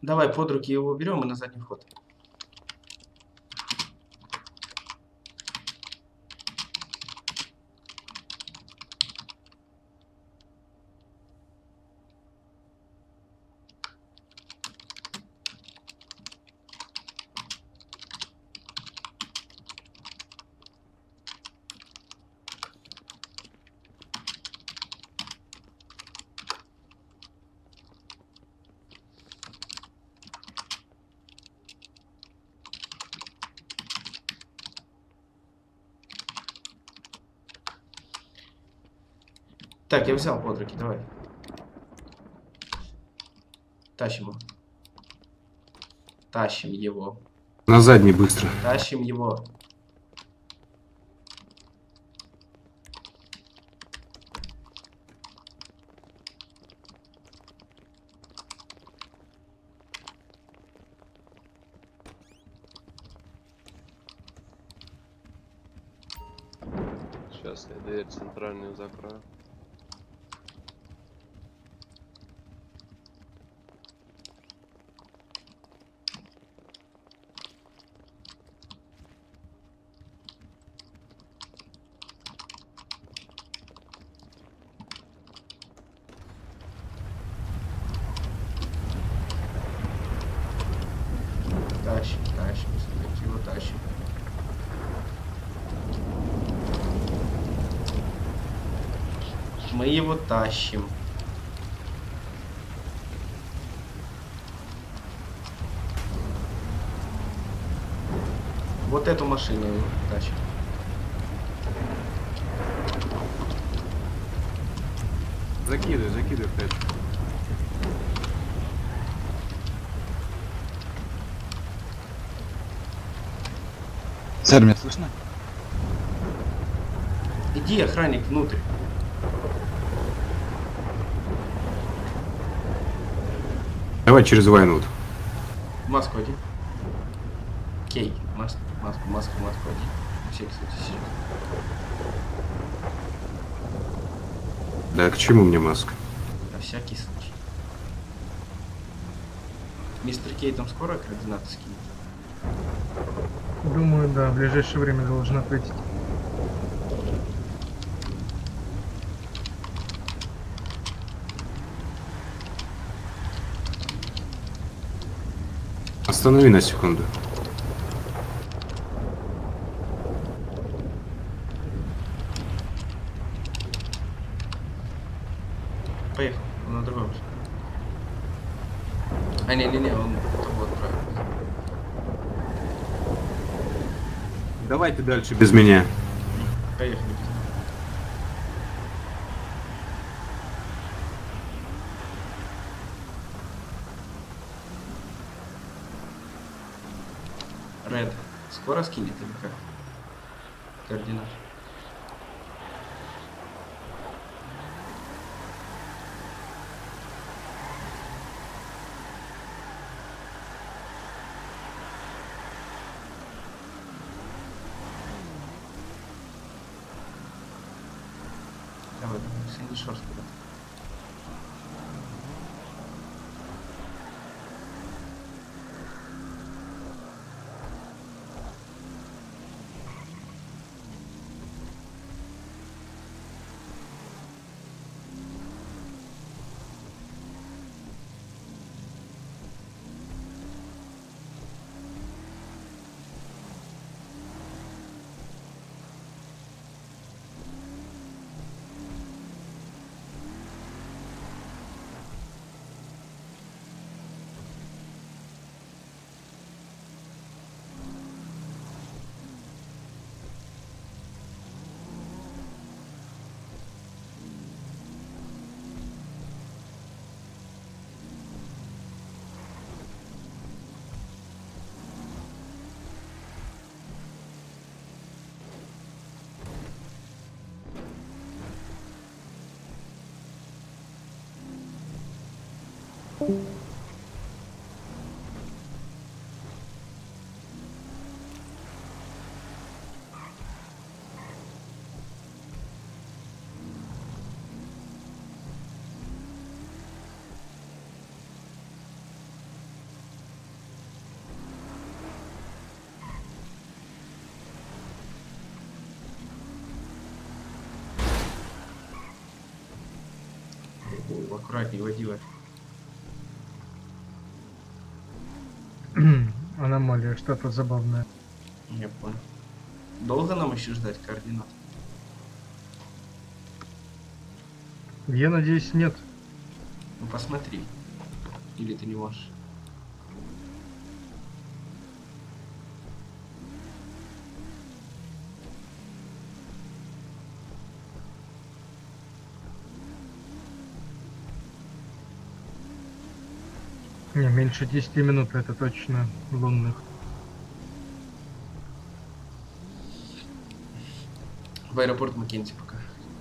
Давай под руки его берем и на задний ход. Так, я взял под руки, давай. Тащим его. Тащим его. На задний быстро. Тащим его. Сейчас я дверь центральную закрою. Тащим, тащим. Все-таки его тащим. Мы его тащим. Вот эту машину его тащим. Закидывай, закидывай в тачку. Сэр, меня слышно? Иди, охранник, внутрь. Давай через Вайнвуд. Маску один. Кей. Маску один. На всякий случай сейчас. Да к чему мне маска? На всякий случай. Мистер Кей там скоро координаты скинет? Думаю, да, в ближайшее время должен ответить. Останови на секунду. Поехал. Он на другом. А, не, он вот правильно. Давай ты дальше без меня. Поехали. Ред, скоро скинет или как? Координаты. Давай, Сэнди Шорс куда-то. Аккуратнее, водила. Аномалия, что-то забавное. Я понял. Долго нам еще ждать координат? Я надеюсь, нет. Ну посмотри. Или ты не можешь? Не, меньше 10 минут, это точно лунных. В аэропорт Маккензи пока.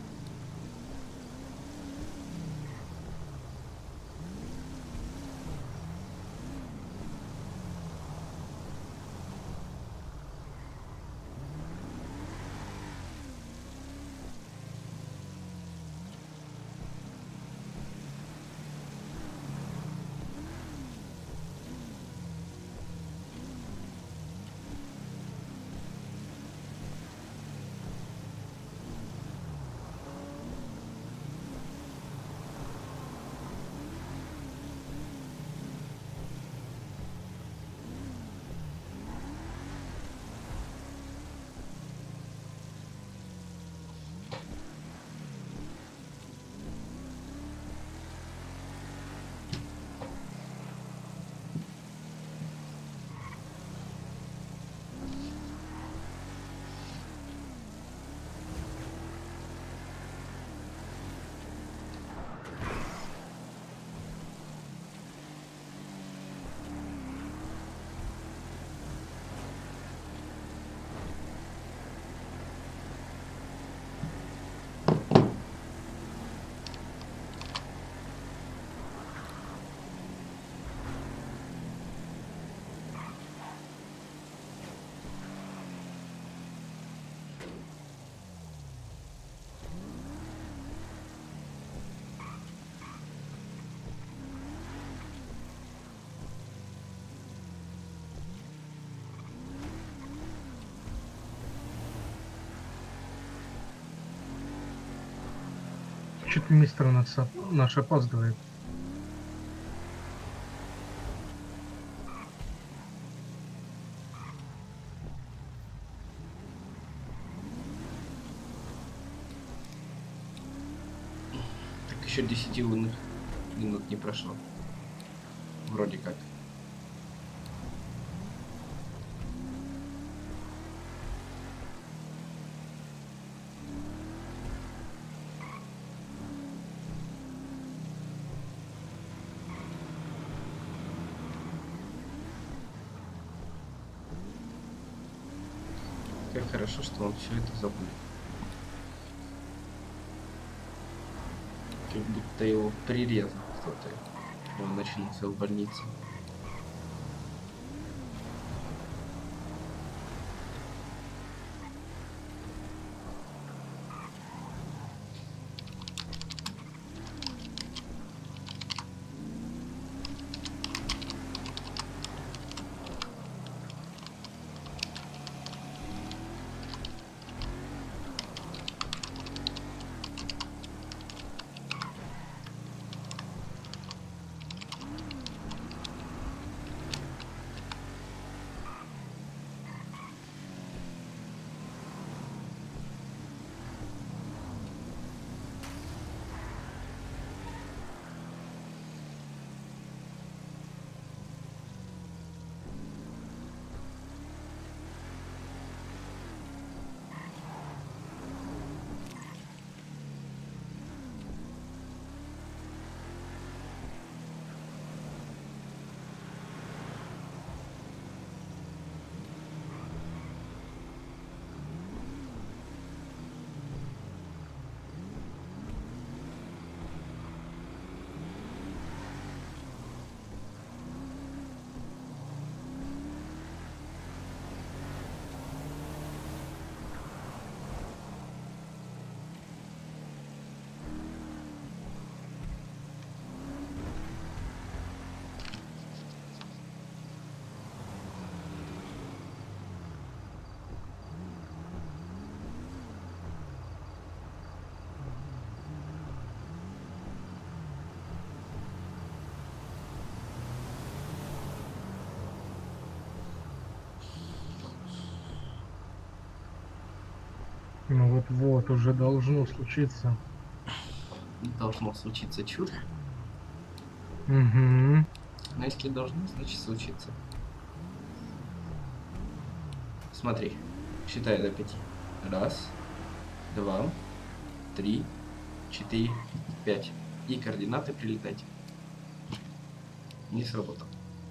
Чуть мистер наш опаздывает. Так еще 10 лунных минут не прошло. Вроде как. Как хорошо, что он все это забыл. Как будто его прирезал кто-то. Он очнулся в больнице. Ну вот-вот, уже должно случиться. Должно случиться чудо. Угу. Но если должно, значит случится. Смотри, считай до 5. Раз, два, 3, 4, 5. И координаты прилетать. Не сработал.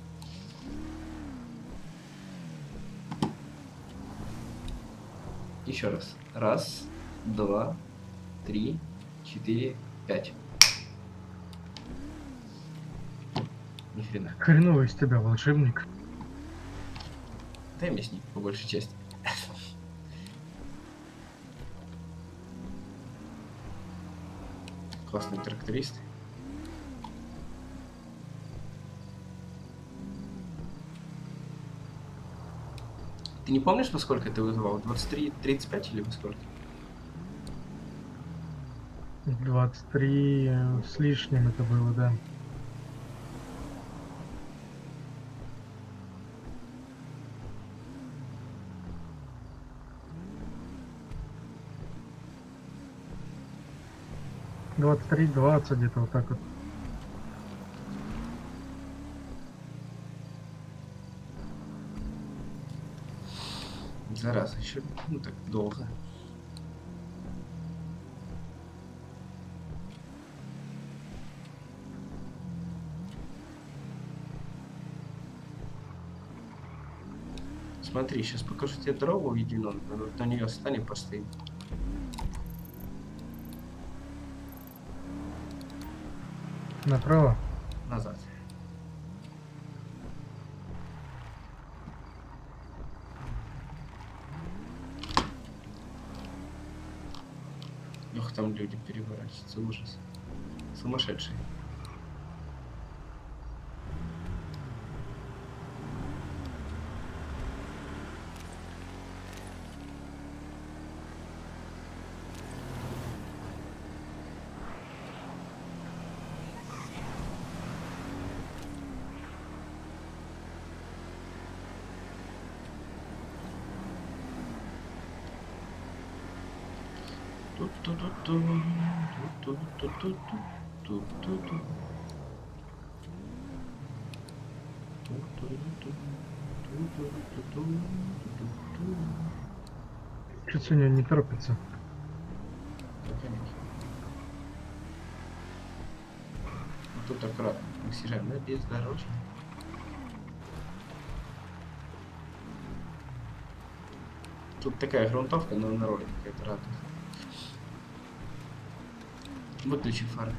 Еще раз. Раз, два, 3, 4, 5. Ни хрена. Хреново из тебя, волшебник. Дай мясник, по большей части. Классный тракторист. Ты не помнишь, во сколько ты вызывал? 23, 35 или во сколько? 23 с лишним это было, да. Двадцать три, 20 где-то вот так вот. Зараза, еще ну так долго. Смотри, сейчас покажу тебе дорогу, видимо, на нее встань и постоим. Направо. Назад. Ох, там люди переворачиваются, ужас. Сумасшедшие. Что сегодня не торопится? Да, конечно. Тут аккуратно. Мы съезжаем на бездорожье. Тут такая грунтовка, но на ролике какая-то радует. Выключи фары.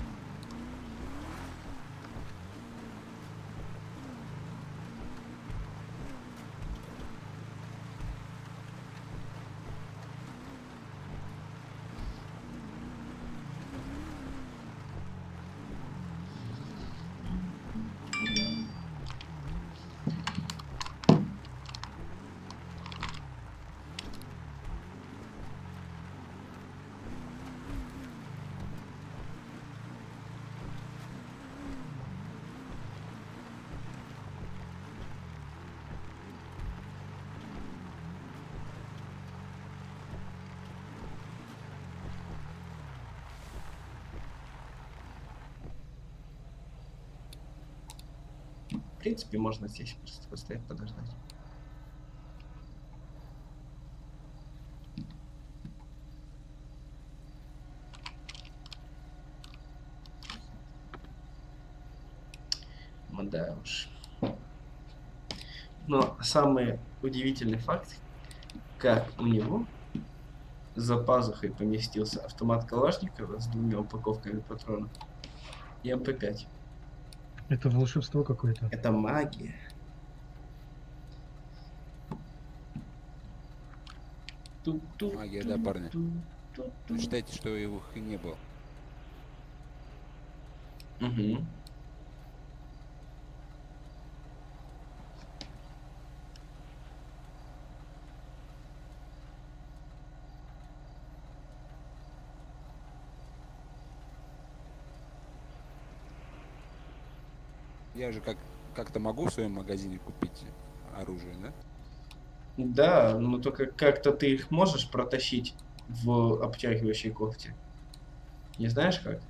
В принципе, можно здесь просто постоять, подождать. Ну да уж. Но самый удивительный факт, как у него за пазухой поместился автомат Калашникова с 2 упаковками патронов и МП5. Это волшебство какое-то. Это магия. Магия, да, парни? Считайте, что их и не было. Угу. Я же как-то могу в своем магазине купить оружие, да? Да, но только как-то ты их можешь протащить в обтягивающей кофте. Не знаешь как?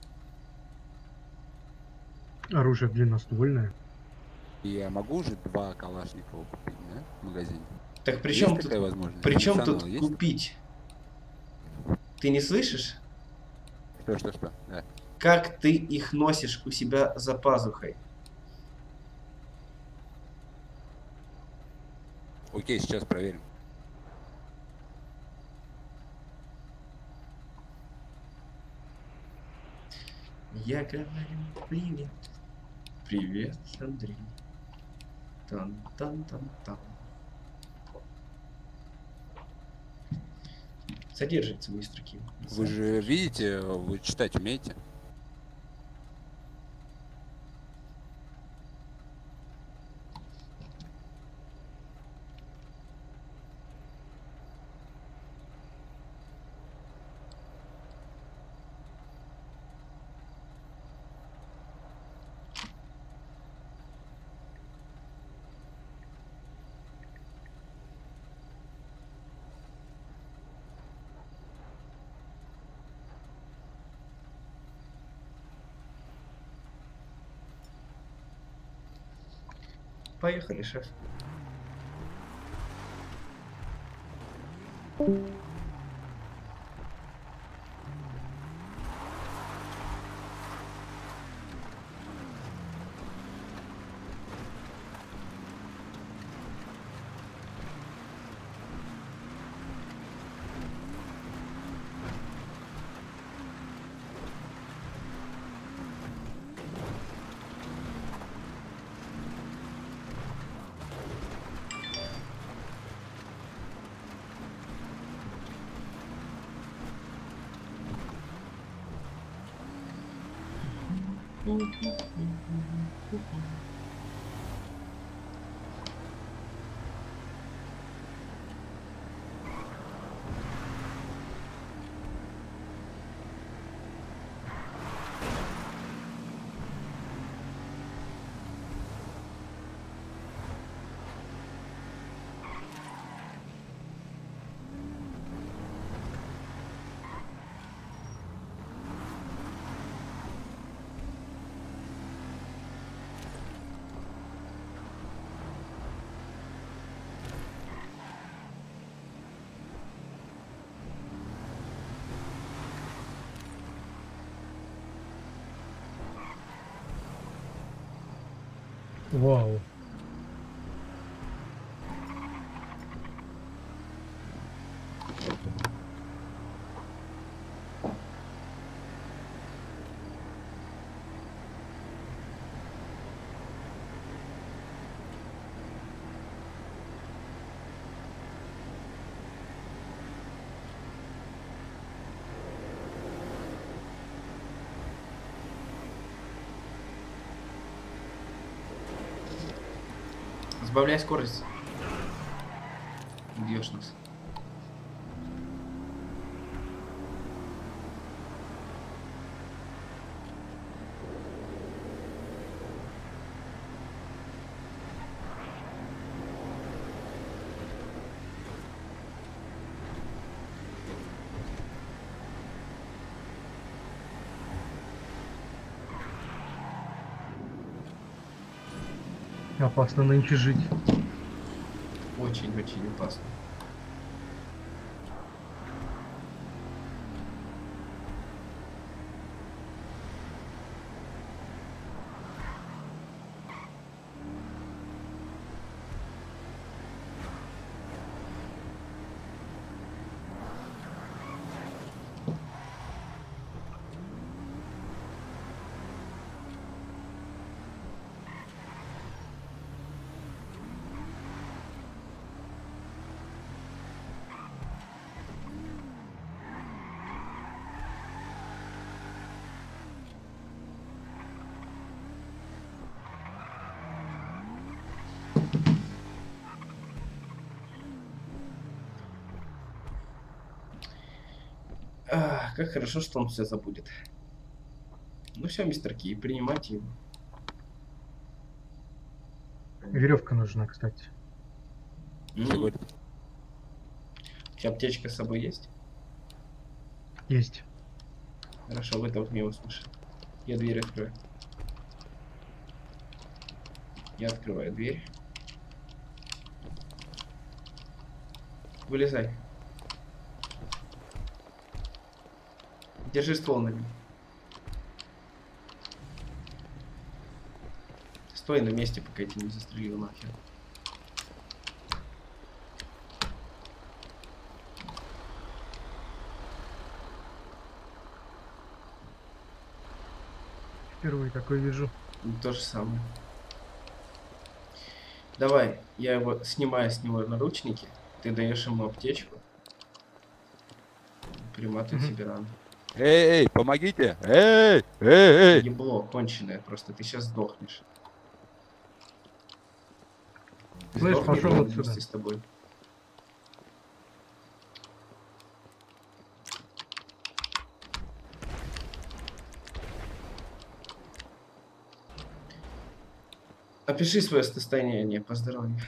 Оружие длинноствольное. И я могу уже 2 Калашникова купить, да, в магазине? Так при Есть чем такая тут, возможность? при чем Функционал тут есть? купить? Ты не слышишь? Что? Да. Как ты их носишь у себя за пазухой? Окей, сейчас проверим. Я говорю привет. Привет, Андрей. Тан-тан-тан-тан. Содержится свои строки. Вы же видите, вы читать умеете? Поехали, шеф. Вау. Сбавляй скорость. Убьешь нас. Опасно нынче жить. Очень-очень опасно. Как хорошо, что он все забудет. Ну все, мистер Ки, принимайте его. Веревка нужна, кстати. Сегодня. У тебя аптечка с собой есть? Есть. Хорошо, вытолкни его, слушай. Я дверь открою. Я открываю дверь. Вылезай. Держи ствол на нем. Стой на месте, пока я тебя не застрелил нахер. Впервые такое вижу. То же самое. Давай, я его снимаю с него наручники. Ты даешь ему аптечку. Приматывай Мгм. себе рану. Эй, помогите! Эй! Ебло конченое, просто ты сейчас сдохнешь. Слышь, Сдохнет пошел он отсюда. вместе с тобой. Опиши свое состояние по здоровью.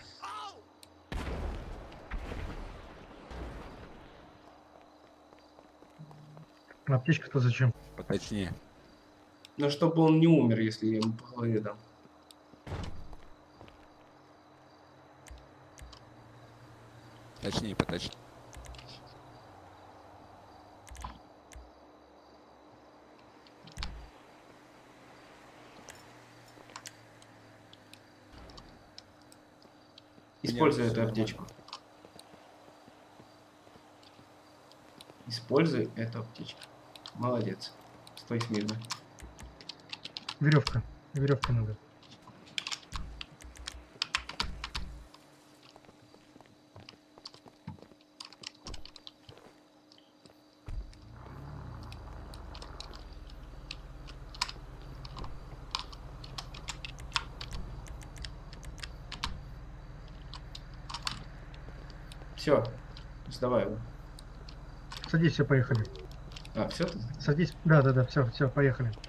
Аптечка-то зачем? Поточнее. Но чтобы он не умер, если я ему по голове дам. Поточнее. Используй Нет, эту всё аптечку. Используй эту аптечку. Молодец. Стой смирно. Веревка. Веревка надо. Все. Сдавай его. Садись, все, поехали. А, все ты? Садись. Да, все, поехали.